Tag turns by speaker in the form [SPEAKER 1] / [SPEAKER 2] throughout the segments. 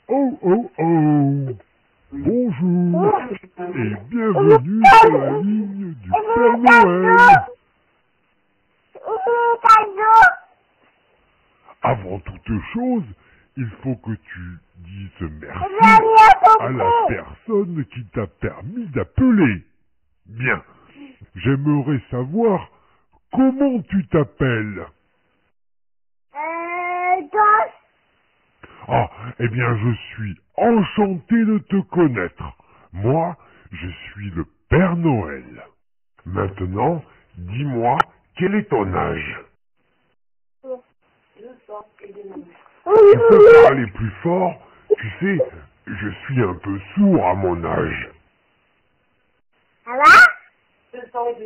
[SPEAKER 1] Oh oh oh! Bonjour et bienvenue sur la ligne du Père Noël. Avant toute chose, il faut que tu dises merci à la personne qui t'a permis d'appeler. Bien, j'aimerais savoir comment tu t'appelles. Ah, eh bien, je suis enchanté de te connaître. Moi, je suis le Père Noël. Maintenant, dis-moi, quel est ton âge? Tu peux parler plus fort? Tu sais, je suis un peu sourd à mon âge. Oh,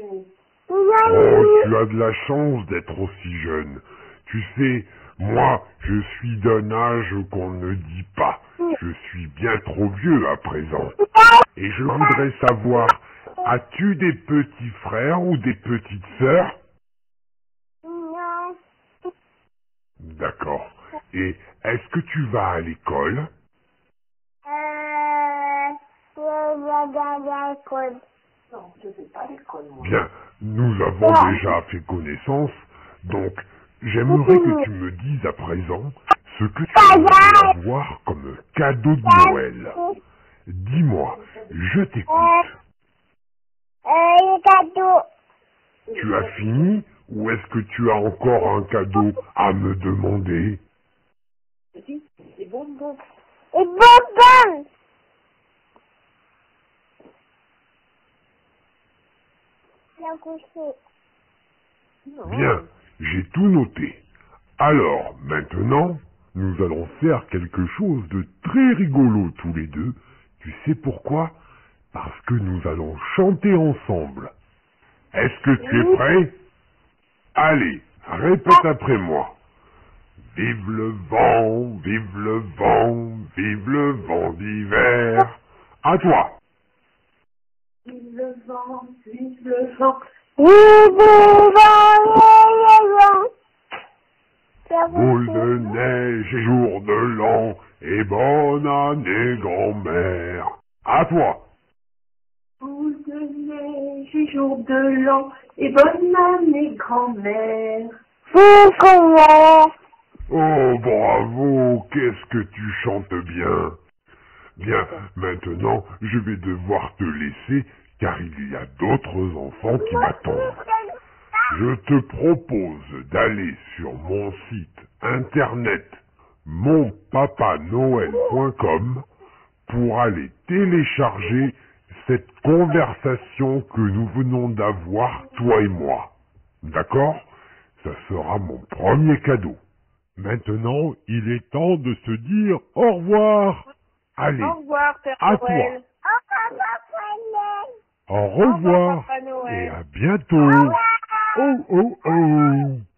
[SPEAKER 1] tu as de la chance d'être aussi jeune. Tu sais, moi, je suis d'un âge qu'on ne dit pas. Je suis bien trop vieux à présent. Et je voudrais savoir, as-tu des petits frères ou des petites sœurs? D'accord. Et est-ce que tu vas à l'école?
[SPEAKER 2] Non, je ne vais pas à l'école, moi.
[SPEAKER 1] Bien, nous avons déjà fait connaissance, donc j'aimerais que tu me dises à présent ce que tu aimerais avoir comme cadeau de Noël. Dis-moi, je t'écoute. Tu as fini ou est-ce que tu as encore un cadeau à me demander?
[SPEAKER 2] Dis, c'est bonbons. Non.
[SPEAKER 1] Bien, j'ai tout noté. Alors, maintenant, nous allons faire quelque chose de très rigolo tous les deux. Tu sais pourquoi? Parce que nous allons chanter ensemble. Est-ce que tu es prêt? Allez, répète après moi. Vive le vent, vive le vent, vive le vent d'hiver. À toi.
[SPEAKER 2] Vive le vent, vive le vent.
[SPEAKER 1] Boule de neige et jour de l'an, et bonne année grand-mère. À toi.
[SPEAKER 2] Boule de neige et jour de l'an, et bonne année grand-mère.
[SPEAKER 1] Oh, bravo, qu'est-ce que tu chantes bien. Bien, maintenant, je vais devoir te laisser, car il y a d'autres enfants qui m'attendent. Je te propose d'aller sur mon site internet monpapanoël.com pour aller télécharger cette conversation que nous venons d'avoir, toi et moi. D'accord? Ça sera mon premier cadeau. Maintenant, il est temps de se dire au revoir. Allez,
[SPEAKER 2] Au revoir, Père
[SPEAKER 1] à
[SPEAKER 2] Noël.
[SPEAKER 1] au
[SPEAKER 2] Au revoir,
[SPEAKER 1] revoir
[SPEAKER 2] Papa Noël.
[SPEAKER 1] et à bientôt. Oh oh oh.